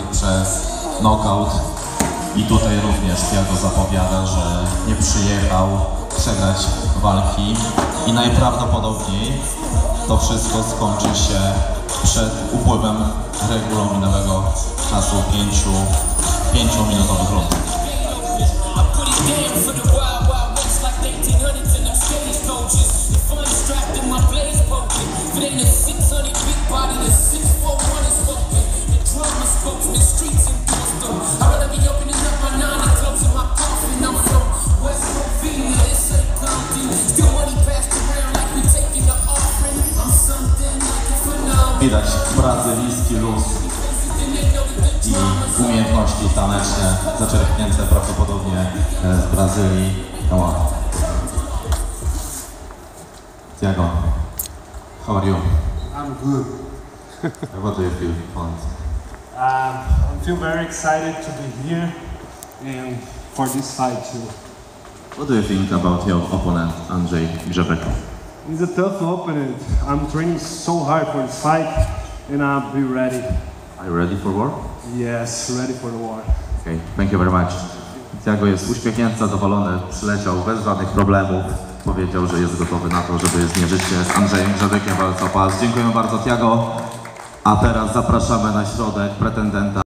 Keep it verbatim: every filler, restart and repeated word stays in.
przez knockout. I tutaj również Thiago zapowiada, że nie przyjechał przegrać walki i najprawdopodobniej to wszystko skończy się przed upływem regulaminowego czasu pięciu, pięciu minutowych rund. Widać brazylijski luz i umiejętności taneczne zaczerpnięte prawdopodobnie z Brazylii. No. Thiago, how are you? I'm good. What do you feel? Um, I feel very excited to be here and for this fight too. What do you think about your opponent, Andrzej Grzebek? He's a tough opponent. I'm training so hard for this fight and I'll be ready. Are you ready for war? Yes, ready for the war. Okay, thank you very much. Thiago jest uśmiechnięty, zadowolony, przyleciał bez żadnych problemów. Powiedział, że jest gotowy na to, żeby zmierzyć się z Andrzejem Grzebekiem walca o pas. Dziękujemy bardzo, Thiago. A teraz zapraszamy na środek pretendenta.